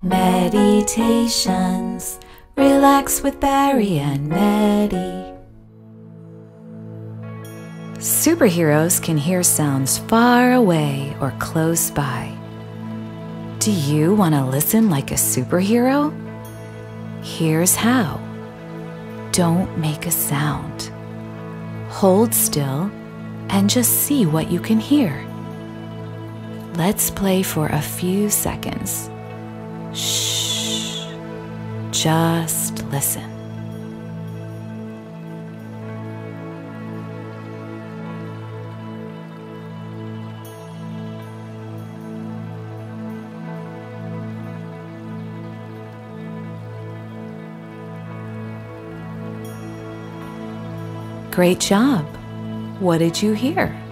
Meditations. Relax with Bari and Meddy. Superheroes can hear sounds far away or close by. Do you want to listen like a superhero? Here's how. Don't make a sound. Hold still and just see what you can hear. Let's play for a few seconds. Shh. Just listen. Great job. What did you hear?